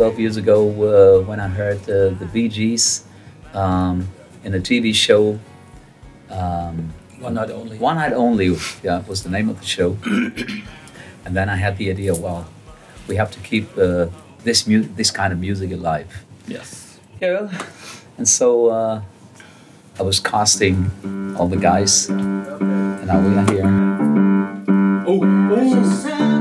12 years ago when I heard the GEES in a TV show. One Night Only. One Night Only, yeah, was the name of the show. And then I had the idea, well, we have to keep this kind of music alive. Yes. Yeah. And so I was casting all the guys, and now we are here. Oh, oh.